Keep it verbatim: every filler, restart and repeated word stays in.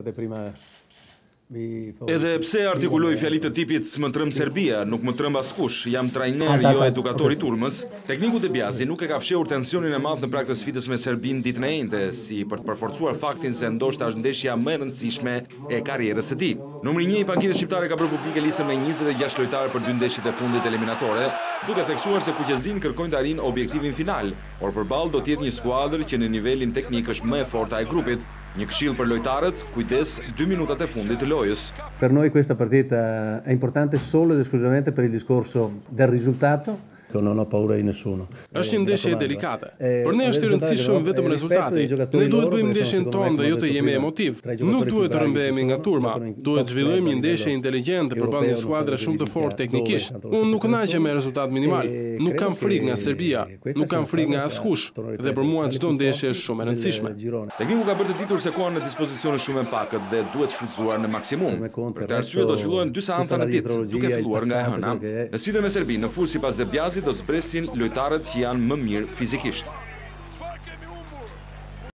Edhe pse artikuloj fjalit të tipit "më trëm Serbia, nuk më trëm askush, jam trajner jo edukator i turmës", tekniku De Biasi nuk e ka fshehur tensionin e madh në prag të sfidës me Serbinë ditën e njëjtë, si për të përforcuar faktin se ndoshta është ndeshja më e rëndësishme e karrierës së tij. Numri një i pankines shqiptare ka bërë publike listën me njëzet e gjashtë lojtarë për dy ndeshjet e fundit eliminatore, duke theksuar se kuqezin kërkojnë të arrijnë objektivin final, por përballë do të jetë një skuadër që në nivelin teknik është më e forta e grupit. Një këshill për lojtarët, kujdes dy minutat e fundit të lojës. Per noi questa partita è importante solo ed esclusivamente per il discorso del risultato. Non ho paura di nessuno. Është një ndeshje delikate. Por ne është i rëndësishëm vetëm rezultati. Ne duhet bëjmë ndeshjen tonë dhe jo të jemi emotiv. Nuk duhet të rëmbehemi nga turma. Duhet të zhvillojmë një ndeshje inteligjente përballë një skuadre shumë të fortë teknikisht. Unë nuk kënaqem me rezultat minimal. Nuk kam frikë nga Serbia, nuk kam frikë nga askush, dhe për mua çdo ndeshje është shumë e rëndësishme. Tekniku ka bërë të ditur se koha në dispozicion është shumë e pakët dhe duhet shfrytëzuar në maksimum. Për këtë arsye do zhvillohen dy seanca në ditë, duke filluar nga e hëna. Në sfidën me Serbinë, në fusht sipas De Biasit do zbresin lojtarët që janë më mirë fizikisht.